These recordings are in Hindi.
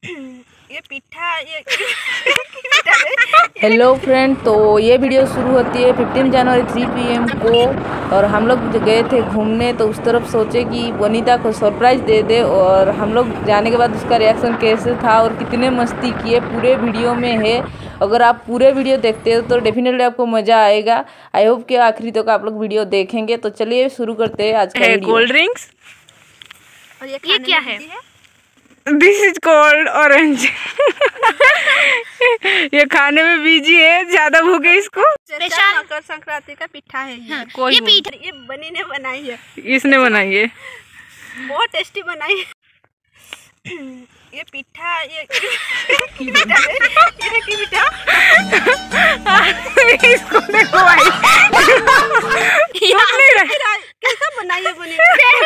ये पिट्ठा ये हेलो फ्रेंड, तो ये वीडियो शुरू होती है 15 जनवरी 3 PM को। और हम लोग गए थे घूमने, तो उस तरफ सोचे कि वनीता को सरप्राइज़ दे दे। और हम लोग जाने के बाद उसका रिएक्शन कैसे था और कितने मस्ती किए पूरे वीडियो में है। अगर आप पूरे वीडियो देखते हो तो डेफिनेटली आपको मज़ा आएगा। आई होप कि आखिरी तक आप लोग वीडियो देखेंगे। तो चलिए शुरू करते हैं आज का वीडियो। Cold drinks. और ये क्या है? This is cold orange. ये खाने में बीजी है, ज्यादा भूख है इसको। मकर संक्रांति का पिट्ठा है ये। ये बनी ने बनाई है, इसने बनाई है, बहुत टेस्टी बनाई है। ये पिट्ठा ये पिट्ठा इसको देखो भाई, कैसा बनाई है बनी।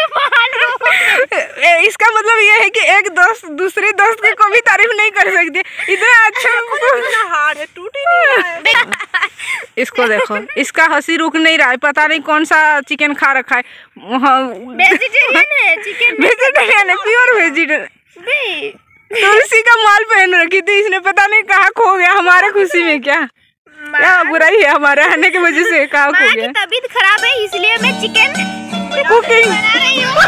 इसका मतलब ये है कि एक दोस्त दूसरे दोस्त को भी तारीफ नहीं कर सकती। इतना अच्छा हार्ड है, टूट ही नहीं रहा है। इसको देखो, इसका हंसी रुक नहीं रहा है। पता नहीं कौन सा चिकन खा रखा है। वेजिटेरियन है, चिकन वेजिटेरियन है, प्योर वेजिटेरियन। तुलसी का माल पहन रखी थी इसने, पता नहीं कहाँ खो गया। हमारे खुशी में क्या बुराई है, हमारे आने की वजह से कहाँ खो गया। तबीयत खराब है इसलिए मैं चिकन कुकिंग बना रही हूँ।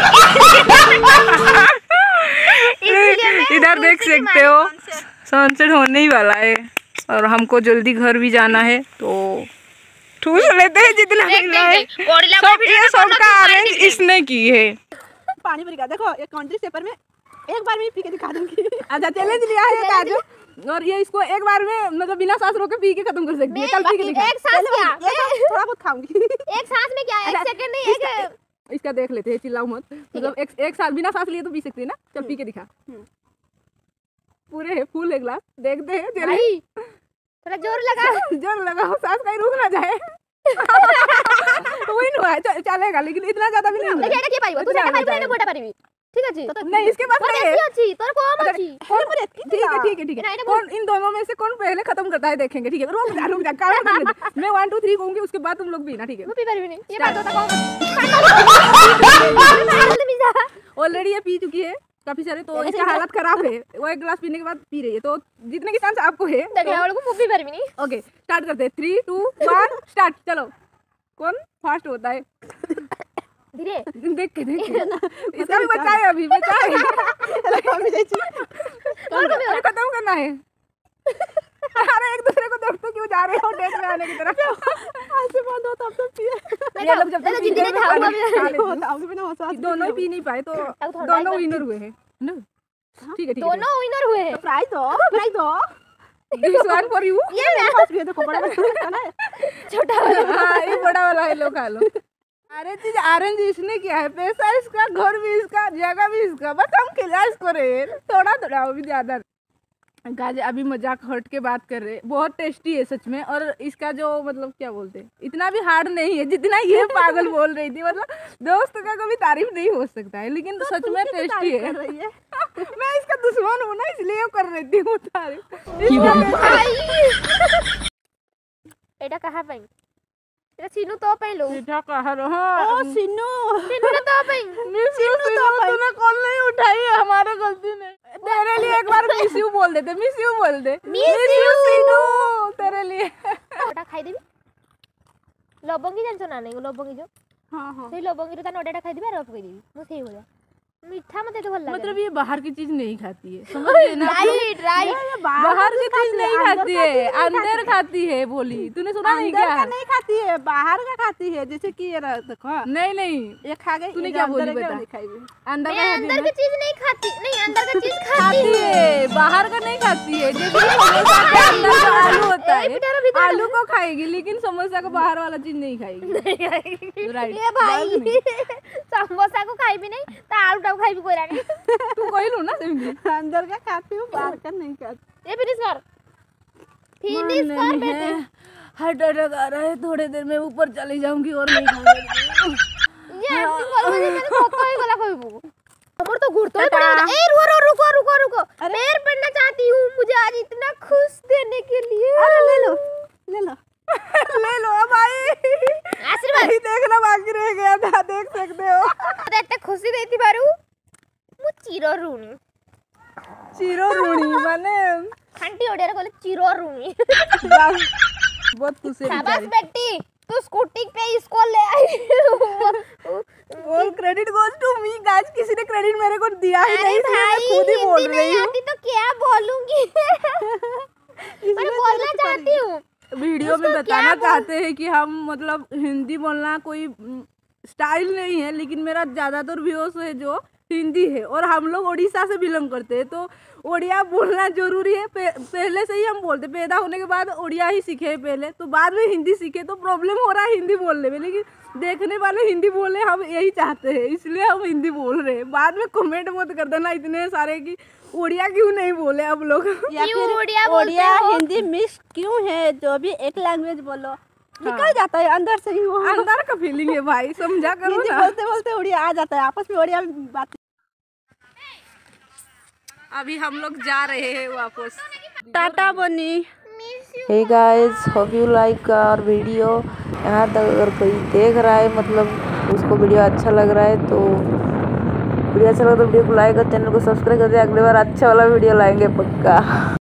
इधर देख सकते हो, सनसेट होने ही वाला है और हमको जल्दी घर भी जाना है, तो ठूस लेते हैं जितना मिल रहा है। ये सबका अरेंज इसने की है। पानी भर गया, देखो ये काउंट्री पेपर में एक बार में पी के दिखा दूंगी। अच्छा चैलेंज लिया है काजू, और ये इसको एक बार में मतलब बिना सांस रोके पी के खत्म कर सकती है। चल पी के दिखा। एक सांस क्या? थोड़ा बहुत खाऊंगी। एक सांस में क्या है? एक सेकंड नहीं, एक इसका देख लेते हैं, चिल्लाओ मत। मतलब एक सांस बिना सांस लिए तो पी सकती है ना। चल पी के दिखा। पूरे है, फुल है ग्लास। देखते हैं चलिए, थोड़ा जोर लगाओ, सांस कहीं रुक ना जाए। वही हुआ है, चलेगा लेकिन इतना ज्यादा भी नहीं। देखिए क्या पाई तू ज्यादा पाई नहीं, मोटा पाई। ठीक है जी, नहीं इसके पास नहीं है। अच्छी तोर को अच्छी ठीक है। कौन इन दोनों में से कौन पहले खत्म करता है देखेंगे। ठीक है, रुक जा काउंट करने दे। मैं 1 2 3 कहूंगी, उसके बाद तुम लोग पीना। ठीक है, मैं पी भी नहीं। ये बात होता कौन ऑलरेडी ये पी चुकी है काफी सारे, तो इसका हालत खराब है। वो एक गिलास पीने के बाद पी रही है, तो जीतने की चांस आपको है। ओके स्टार्ट करते हैं। 3 2 1 स्टार्ट। चलो कौन फास्ट होता है धीरे देख के इसका भी बचा है, अभी बचा है। खत्म करना है। अरे एक दूसरे को देखते क्यों जा रहे हो डेट में आने की तरफ। ऐसे बंद होता अब तो दोनों ही पी नहीं पाए, तो दोनों विनर हुए हैं ना। ठीक है, दोनों विनर हुए हैं। प्राइज दो दिस वन फॉर यू। ये मेरे पास भी है, देखो बड़ा वाला है, छोटा वाला। हां ये बड़ा वाला है, लो खा लो। अरे चीज ऑरेंज इसने किया है, पैसा इसका, घर भी इसका, जगह भी इसका, बस हम खिला इसको रे थोड़ा भी ज्यादा। गाज अभी मजाक हट के बात कर रहे, बहुत टेस्टी है सच में। और इसका जो मतलब क्या बोलते हैं, इतना भी हार्ड नहीं है जितना ये पागल बोल रही थी। मतलब दोस्त का कभी तारीफ नहीं हो सकता है, लेकिन तो सच में टेस्टी है। मैं इसका दुश्मन हूँ ना, इसलिए कर रही थी वो तारीफ। एटा कहाँ पे तेरा सीनू तो पहलो सीधा कहा रहा। ओ सीनू ने तो तूने कॉल नहीं उठाई है, हमारे गलती नहीं। तेरे लिए एक बार मिस यू बोल देते, मिस यू बोल दे। मिस यू सीनू तेरे लिए। ओटा खाई देबी लबंगी जानछो ना नहीं, लबंगी जो हां से लबंगी ता नोडेटा खाई देबी, रफ कई देबी मु सेही बोला। मीठा मते तो भल लागे, मतलब ये बाहर की चीज नहीं खाती है, समझ गए ना। राइट बाहर की चीज नहीं खाती है, अंदर खाती है। बोली तूने सुना नहीं क्या? अंदर नहीं खाती है, बाहर का खाती है। जैसे कि ये देखो, नहीं ये खा गई। तूने क्या बोली बता? अंदर की चीज नहीं खाती, नहीं अंदर का चीज खाती है, बाहर का नहीं खाती है। जैसे समोसा के अंदर जो आलू होता है, आलू को खाएगी, लेकिन समोसा को बाहर वाला चीज नहीं खाएगी। राइट ये भाई समोसा को खाई भी नहीं, तो आलू खाई भी कोई रानी। तू कोई लो ना समझी, अंदर का खाती हूँ, बाहर का नहीं खाती। ये फिनिश कर बेटे। हार्ट अटैक आ रहा है, थोड़ी देर में ऊपर चली जाऊंगी और नहीं खाऊंगी। ये एक्टिंग कर मुझे, मैंने पक्का ही गला कोई वो हमर तो घुड़तो ही पड़ा। ए रुको पैर पड़ना चाहती हूँ, मुझे आज इतना खुश देने के लिए। अरे ले लो ले लो भाई, आशीर्वाद देखना बाकी रह गया था, देख सकते हो। इतना खुशी देती बारू मु चिरो रुनी। चिरो चिरो रुणी माने खांटी ओडिया रे कहले चिरो रुणी बहुत खुश है शाबाश बेटी तू स्कूटी पे इसको ले आई all credit goes to me guys किसी ने क्रेडिट मेरे को दिया ही नहीं इसलिए मैं खुद ही बोल रही हूं तो क्या बोलूंगी मैं बोलना चाहती हूँ वीडियो में बताना चाहते हैं कि हम मतलब हिंदी बोलना कोई स्टाइल नहीं है, लेकिन मेरा ज़्यादातर व्यूअर्स है जो हिंदी है और हम लोग उड़ीसा से बिलोंग करते हैं, तो उड़िया बोलना जरूरी है। पहले से ही हम बोलते, पैदा होने के बाद उड़िया ही सीखे पहले, तो बाद में हिंदी सीखे, तो प्रॉब्लम हो रहा है हिंदी बोलने में, लेकिन देखने वाले हिंदी बोले हम यही चाहते हैं, इसलिए हम हिंदी बोल रहे हैं। बाद में कमेंट मत कर देना इतने सारे कि उड़िया क्यों नहीं बोले अब लोग, या फिर उड़िया हिंदी मिक्स क्यों है, जो भी एक लैंग्वेज बोलो निकल जाता है अंदर से ही, वो अंदर का फीलिंग है भाई, समझा करो ना। बोलते बोलते उड़िया आ जाता है, आपस में उड़िया में बात। अभी हम लोग जा रहे हैं वापस, टाटा बनी। Hey guys, hope you like our video. यहाँ तक अगर कोई देख रहा है मतलब उसको वीडियो अच्छा लग रहा है तो वीडियो अच्छा लगा तो वीडियो को लाइक और चैनल को सब्सक्राइब कर दे। अगली बार अच्छा वाला वीडियो लाएंगे पक्का।